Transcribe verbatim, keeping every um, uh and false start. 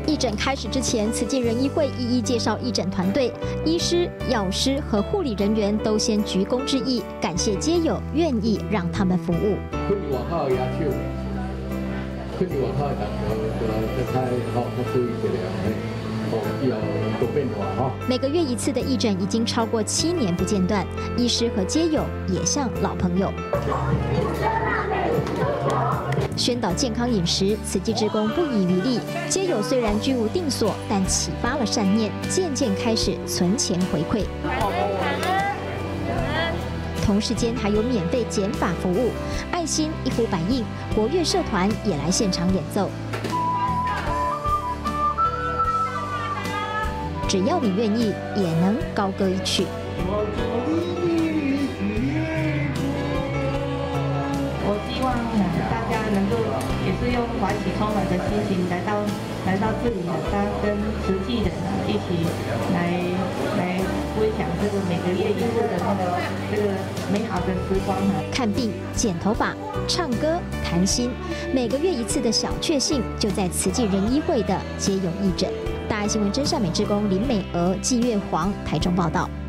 义诊开始之前，慈济人医会一一介绍义诊团队，医师、药师和护理人员都先鞠躬致意，感谢街友愿意让他们服务。 困伫外口的野手，困伫外口的大家，就来再好好注意一下，哦，以后多变化哈。 每个月一次的义诊已经超过七年不间断，医师和街友也像老朋友。 宣导健康饮食，慈济志工不遗余力。街友虽然居无定所，但启发了善念，渐渐开始存钱回馈。同时间还有免费剪发服务，爱心一呼百应，国乐社团也来现场演奏。只要你愿意，也能高歌一曲。 我希望大家能够也是用欢喜充满的心情来到来到这里，大家跟慈济人一起来来分享这个每个月医护的那个这个美好的时光。 看病、剪头发、唱歌、谈心，每个月一次的小确幸，就在慈济人医会的街友义诊。大爱新闻真善美志工林美娥、季月煌台中报道。